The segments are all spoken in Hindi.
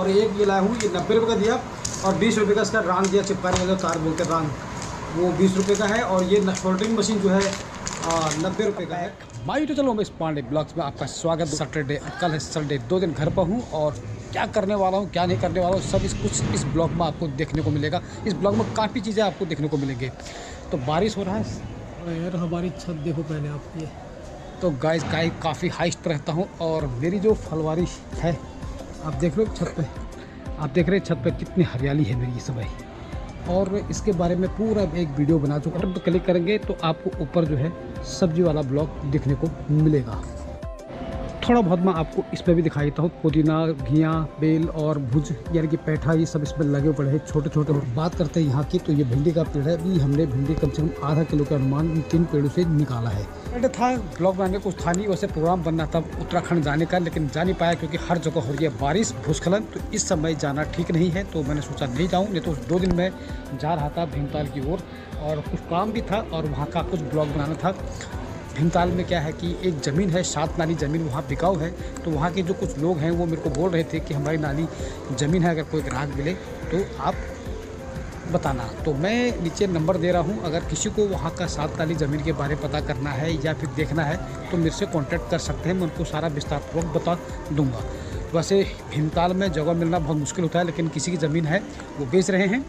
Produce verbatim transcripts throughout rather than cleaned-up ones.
और एक ये लाया हूँ, ये नब्बे रुपये का दिया और बीस रुपये का इसका रान दिया, चिपकाने वाला तार बोलते रान, वो बीस रुपये का है। और ये सोल्डरिंग मशीन जो है नब्बे रुपये का है। माई तो चलो मैं इस पांडे ब्लॉग्स में आपका स्वागत। सैटरडे, कल है संडे, दो दिन घर पर हूँ और क्या करने वाला हूँ क्या नहीं करने वाला हूँ सब इस कुछ इस ब्लॉग में आपको देखने को मिलेगा। इस ब्लॉग में काफ़ी चीज़ें आपको देखने को मिलेंगे। तो बारिश हो रहा है यार, हमारी छत देखो पहले आप। ये तो गाइस गाय काफ़ी हाइस्ट पर रहता हूँ और मेरी जो फलवारी है आप देख लो छत पे, आप देख रहे हैं छत पे कितनी हरियाली है मेरी इस समय। और इसके बारे में पूरा एक वीडियो बना चुका हूँ। तो क्लिक करेंगे तो आपको ऊपर जो है सब्जी वाला ब्लॉग देखने को मिलेगा। थोड़ा बहुत मैं आपको इस पर भी दिखा देता हूँ। पुदीना, घिया, बेल और भुज यानी कि पैठा, ये सब इसमें लगे पड़े हैं छोटे छोटे। बात करते हैं यहाँ की, तो ये भिंडी का पेड़ है। अभी हमने भिंडी कम से कम आधा किलो का अनुमान इन तीन पेड़ों से निकाला है। पेड़ था ब्लॉग बनाने कुछ था नहीं, वैसे प्रोग्राम बनना था उत्तराखंड जाने का, लेकिन जा नहीं पाया क्योंकि हर जगह हो रही है बारिश, भूस्खलन। तो इस समय जाना ठीक नहीं है, तो मैंने सोचा नहीं जाऊँ। नहीं तो दो दिन में जा रहा था भीमताल की ओर और कुछ काम भी था और वहाँ का कुछ ब्लॉग बनाना था। भीमताल में क्या है कि एक ज़मीन है, सात नाली ज़मीन वहाँ बिकाऊ है। तो वहाँ के जो कुछ लोग हैं वो मेरे को बोल रहे थे कि हमारी नाली ज़मीन है, अगर कोई ग्राहक मिले तो आप बताना। तो मैं नीचे नंबर दे रहा हूँ, अगर किसी को वहाँ का सात नाली ज़मीन के बारे में पता करना है या फिर देखना है तो मेरे से कॉन्टैक्ट कर सकते हैं। मैं उनको सारा विस्तारपूर्वक बता दूँगा। वैसे भीमताल में जगह मिलना बहुत मुश्किल होता है, लेकिन किसी की ज़मीन है वो बेच रहे हैं।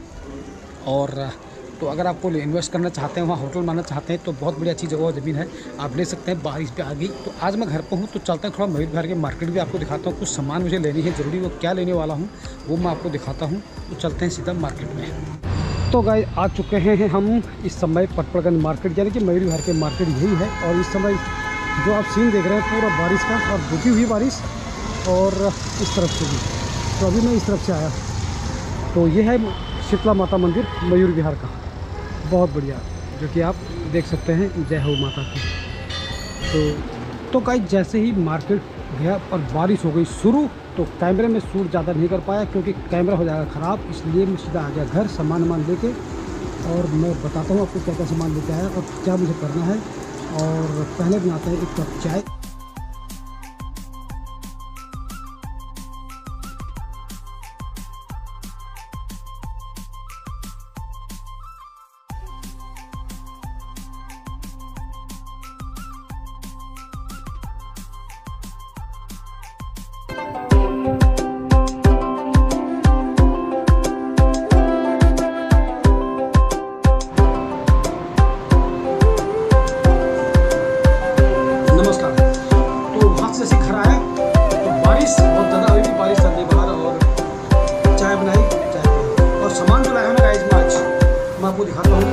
और तो अगर आपको इन्वेस्ट करना चाहते हैं, वहाँ होटल बनाना चाहते हैं तो बहुत बड़ी अच्छी जगह ज़मीन है, आप ले सकते हैं। बारिश पे आ गई तो आज मैं घर पर हूँ, तो चलते हैं थोड़ा मयूर विहार के मार्केट भी आपको दिखाता हूँ। कुछ सामान मुझे लेनी है ज़रूरी, वो क्या लेने वाला हूँ वो मैं आपको दिखाता हूँ। तो चलते हैं सीधा मार्केट में। तो गाइस आ चुके हैं हम इस समय पटपड़गंज मार्केट, यानी कि मयूर विहार के मार्केट यही है। और इस समय जो आप सीन देख रहे हैं पूरा बारिश का, और रुकी हुई बारिश और इस तरफ से भी। तो अभी मैं इस तरफ से आया, तो ये है शीतला माता मंदिर मयूर विहार का, बहुत बढ़िया, जो कि आप देख सकते हैं। जय हो माता की। तो तो गाइस जैसे ही मार्केट गया और बारिश हो गई शुरू, तो कैमरे में शूट ज़्यादा नहीं कर पाया क्योंकि कैमरा हो जाएगा ख़राब, इसलिए मैं सीधा आ गया घर सामान वामान लेके। और मैं बताता हूँ आपको क्या क्या सामान लेके आया और क्या मुझे करना है। और पहले बनाते हैं एक कप चाय। आपको दिखाता हूँ।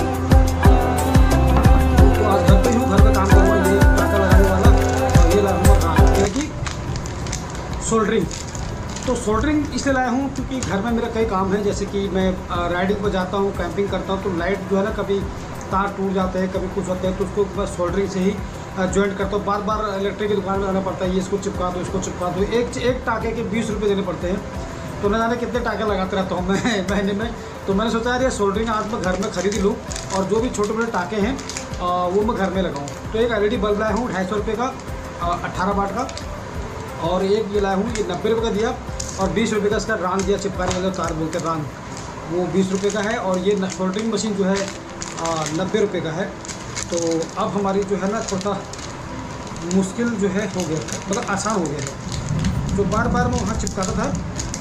तो आज घर पे हूँ, घर का काम करूँगा, ये टाका लगाने वाला और ये लाया कि सोल्डरिंग। तो सोल्डरिंग इसलिए लाया हूँ क्योंकि घर में मेरा कई काम है, जैसे कि मैं राइडिंग पर जाता हूँ, कैंपिंग करता हूँ, तो लाइट जो है ना कभी तार टूट जाते हैं, कभी कुछ होते हैं, तो उसको बस सोल्डरिंग से ही ज्वाइंट करता हूँ। बार बार इलेक्ट्रिक की दुकान में जाना पड़ता है, ये इसको चिपका दो, इसको चिपका दो। एक एक टाके के बीस रुपये देने पड़ते हैं, तो न जाने कितने टाके लगाते रहता हूँ मैं महीने में। तो मैंने सोचा यार ये सोल्डरिंग आज मैं घर में खरीद लूँ और जो भी छोटे छोटे टाके हैं आ, वो मैं घर में लगाऊँ। तो एक एल ई डी बल्ब लाया हूँ ढाई सौ रुपये का, अट्ठारह वाट का। और एक ये लाया हूँ, ये नब्बे रुपये का दिया और बीस रुपये का इसका रान दिया, चिपकाने वाला तार बोलते रान, वो बीस रुपये का है। और ये सोल्डरिंग मशीन जो है नब्बे रुपये का है। तो अब हमारी जो है ना थोड़ा मुश्किल जो है हो गया, मतलब आसान हो गया है। जो बार बार मैं वहाँ चिपकाता था,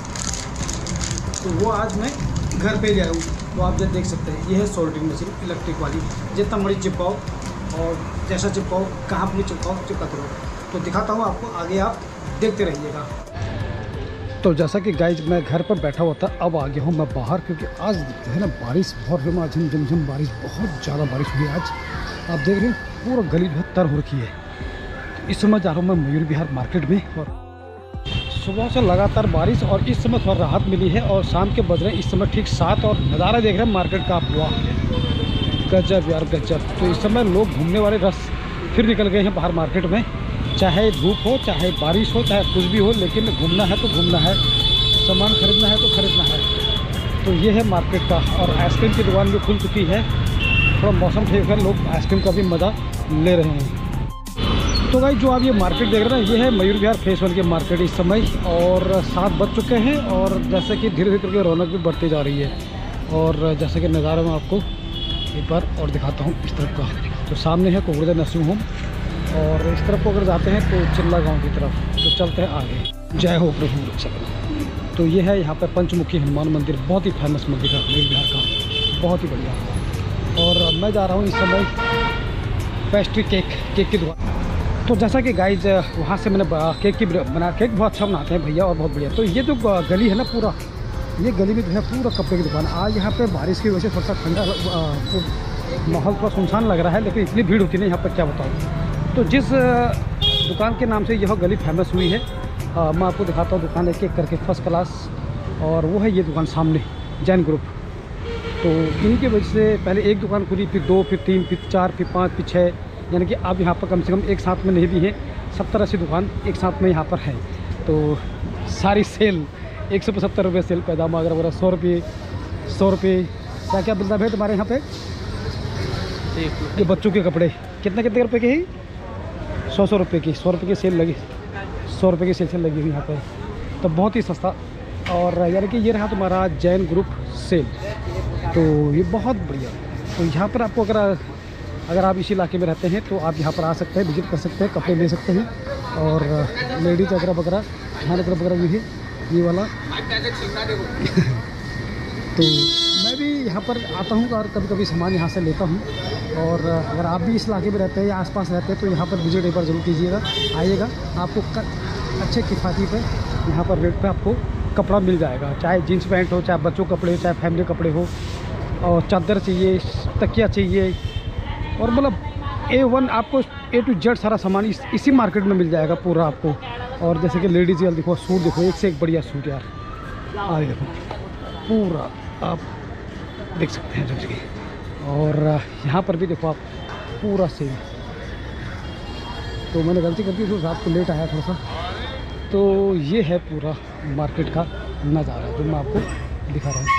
तो वो आज मैं घर पे ले आया हूँ। तो आप जब देख सकते हैं, ये है सोल्डरिंग मशीन इलेक्ट्रिक वाली। जितना मर्जी चिपकाओ और जैसा चिपकाओ, कहाँ पर भी चिपकाओ, चिपकाते रहो। तो दिखाता हूँ आपको, आगे आप देखते रहिएगा। तो जैसा कि गाइज मैं घर पर बैठा हुआ था, अब आ गया हूँ मैं बाहर, क्योंकि आज जो है ना बारिश बहुत झम झम झम बारिश, बहुत ज़्यादा बारिश हुई आज। आप देख रहे हैं पूरा गली जो है तर हो रखी है। तो इस समय जा रहा हूँ मैं मयूर विहार मार्केट में, और सुबह से लगातार बारिश और इस समय थोड़ा राहत मिली है। और शाम के बज रहे हैं इस समय ठीक सात, और नज़ारा देख रहे हैं मार्केट का आप। वाह गजब यार गजब। तो इस समय लोग घूमने वाले रस फिर निकल गए हैं बाहर मार्केट में, चाहे धूप हो, चाहे बारिश हो, चाहे कुछ भी हो, लेकिन घूमना है तो घूमना है, सामान खरीदना है तो खरीदना है। तो ये है मार्केट का। और आइसक्रीम की दुकान भी खुल चुकी है, थोड़ा मौसम ठीक है, लोग आइसक्रीम का भी मज़ा ले रहे हैं। तो भाई जो आप ये मार्केट देख रहे हैं, ये है मयूर विहार फेस वन की मार्केट इस समय, और सात बज चुके हैं और जैसे कि धीरे धीरे करके रौनक भी बढ़ती जा रही है। और जैसे कि नज़ारा मैं आपको एक बार और दिखाता हूँ इस तरफ का। तो सामने है कुकुरदा नर्सिंग होम, और इस तरफ को अगर जाते हैं तो चिल्ला गाँव की तरफ। तो चलते हैं आगे। जय हो प्रभु रक्षक। तो ये है यहाँ पर पंचमुखी हनुमान मंदिर, बहुत ही फेमस मंदिर है मयूर विहार का, बहुत ही बढ़िया। और मैं जा रहा हूँ इस समय पेस्ट्री केक केक की दुकान। तो जैसा कि गाइज वहाँ से मैंने केक की बना, केक बहुत अच्छा बनाते हैं भैया और बहुत बढ़िया। तो ये जो गली है ना, पूरा ये गली में जो है पूरा कपड़े की दुकान। आज यहाँ पे बारिश की वजह से थोड़ा सा ठंडा माहौल थोड़ा सुनसान लग रहा है, लेकिन इतनी भीड़ होती है यहाँ पर क्या बताऊँ। तो जिस दुकान के नाम से यह गली फेमस हुई है, आ, मैं आपको दिखाता हूँ दुकान एक एक करके फर्स्ट क्लास। और वो है ये दुकान सामने, जैन ग्रुप। तो इन्हीं की वजह से पहले एक दुकान खुली, फिर दो, फिर तीन, फिर चार, फिर पाँच, फिर छः, यानी कि अब यहाँ पर कम से कम एक साथ में नहीं भी है, सत्तर अस्सी दुकान एक साथ में यहाँ पर है। तो सारी सेल एक सौ पचहत्तर रुपये सेल, पैजामा वगैरह वगैरह सौ रुपये सौ रुपये क्या क्या मिलता है तुम्हारे यहाँ पे? ये बच्चों के कपड़े कितने कितने रुपए के ही? सौ सौ रुपये की सौ रुपये की सेल लगी, सौ रुपये की सेल सेल लगी हुई यहाँ पे। तो बहुत ही सस्ता। और यानी कि ये रहा तुम्हारा जैन ग्रुप सेल। तो ये बहुत बढ़िया। तो यहाँ पर आपको अगर अगर आप इसी इलाके में रहते हैं तो आप यहाँ पर आ सकते हैं, विजिट कर सकते हैं, कपड़े ले सकते हैं। और लेडीज वगैरह वगैरह ध्यान वगैरह वगैरह भी है ये वाला। तो मैं भी यहाँ पर आता हूँ और कभी कभी सामान यहाँ से लेता हूँ। और अगर आप भी इस इलाके में रहते हैं या आसपास रहते हैं तो यहाँ पर विजिट एक बार ज़रूर कीजिएगा, आइएगा। आपको अच्छे किफ़ायती पे यहाँ पर रेट पे आपको कपड़ा मिल जाएगा, चाहे जीन्स पैंट हो, चाहे बच्चों कपड़े हो, चाहे फैमिली कपड़े हो, और चादर चाहिए, तकिया चाहिए, और मतलब ए वन आपको ए टू जेड सारा सामान इस इसी मार्केट में मिल जाएगा पूरा आपको। और जैसे कि लेडीज़ यार देखो, सूट देखो, एक से एक बढ़िया सूट यार। आ देखो पूरा आप देख सकते हैं जैसे कि। और यहाँ पर भी देखो आप पूरा सेम। तो मैंने गलती कर दी, तो रात को लेट आया थोड़ा सा। तो ये है पूरा मार्केट का नज़ारा जो मैं आपको दिखा रहा हूँ।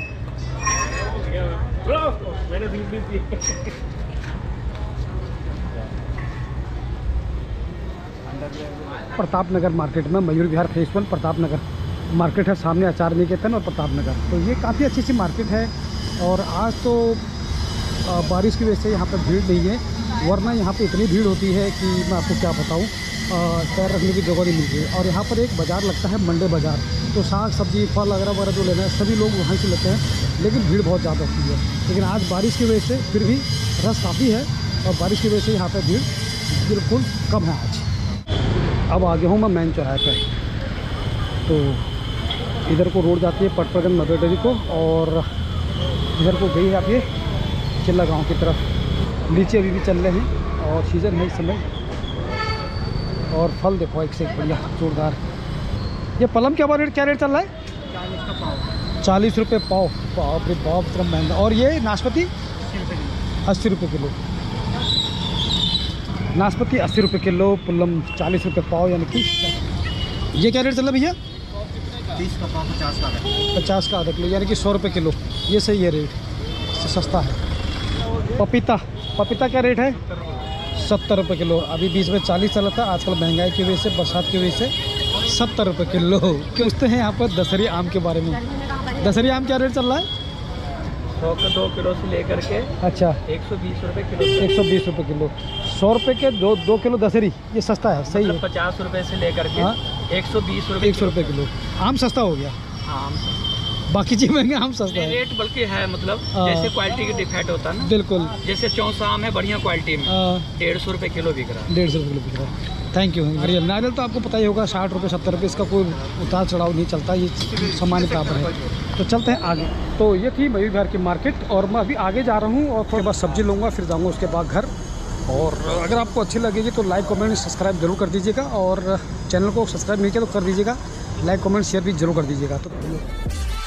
प्रताप नगर मार्केट में, Mayur Vihar phase one Pratap Nagar market है, सामने आचार्य निकेतन और प्रताप नगर। तो ये काफ़ी अच्छी सी मार्केट है। और आज तो बारिश की वजह से यहाँ पर भीड़ नहीं है, वरना यहाँ पे इतनी भीड़ होती है कि मैं आपको क्या बताऊँ, पैर रखने की जगह नहीं मिलती है। और यहाँ पर एक बाज़ार लगता है, मंडे बाज़ार। तो साग सब्जी फल वगैरह वगैरह जो लेना है सभी लोग वहाँ से लेते हैं, लेकिन भीड़ बहुत ज़्यादा होती है। लेकिन आज बारिश की वजह से फिर भी रश काफ़ी है, और बारिश की वजह से यहाँ पर भीड़ बिल्कुल कम है आज। अब आ गया हूँ मैं मेन चौराहे पर। तो इधर को रोड जाती है पटपरगंज मदर डेयरी को, और इधर को गई है आप ये चिल्ला गांव की तरफ। लीची अभी भी चल रहे हैं और सीज़न है इस समय। और फल देखो एक से एक बढ़िया जोरदार। ये पलम क्या रेट क्या रेट चल रहा है? चालीस का पाव। चालीस रुपये पाव। बाप रे बाप, इतना महंगा। और ये नाशपाती अस्सी रुपये किलो। नाशपाती अस्सी रुपये किलो, पुलम चालीस रुपये पाव। यानी कि ये क्या रेट चल रहा है भैया? तीस का पाव, पचास का आधा। पचास का आधा किलो, यानी कि सौ रुपये किलो। ये सही है रेट, सस्ता है। पपीता पपीता क्या रेट है? सत्तर रुपये किलो। अभी बीच में चालीस चला था, आजकल महंगाई की वजह से, बरसात की वजह से सत्तर रुपये किलो। पूछते हैं यहाँ पर दशहरी आम के बारे में। दशहरी आम क्या रेट चल रहा है? सौ के दो किलो से लेकर के अच्छा एक सौ बीस रुपये किलो। एक सौ बीस रुपये किलो। सौ रुपये के दो दो किलो दशहरी, ये सस्ता है, सही है। पचास रुपये से लेकर के हाँ। एक सौ बीस रुपये एक सौ रुपये किलो आम सस्ता हो गया। हाँ, बाकी चीज महंगे, आम सस्ता है। रेट बल्कि है, मतलब हाँ। जैसे क्वालिटी की डिफेक्ट होता है ना। बिल्कुल। जैसे चौसा आम है बढ़िया क्वालिटी में, डेढ़ सौ रुपये किलो बिक रहा है। डेढ़ सौ रुपये किलो बिक रहा है। Thank you. बढ़िया। नारियल तो आपको पता ही होगा, साठ रुपये सत्तर रुपये, इसका कोई उतार चढ़ाव नहीं चलता, ये सामान्य बराबर है। तो चलते हैं आगे। तो ये थी मयूर विहार की मार्केट, और मैं अभी आगे जा रहा हूँ और थोड़ी बहुत सब्जी लूँगा, फिर जाऊँगा उसके बाद घर। और अगर आपको अच्छी लगेगी तो लाइक कमेंट सब्सक्राइब जरूर कर दीजिएगा, और चैनल को सब्सक्राइब नहीं किया तो कर दीजिएगा, लाइक कमेंट शेयर भी जरूर कर दीजिएगा। तो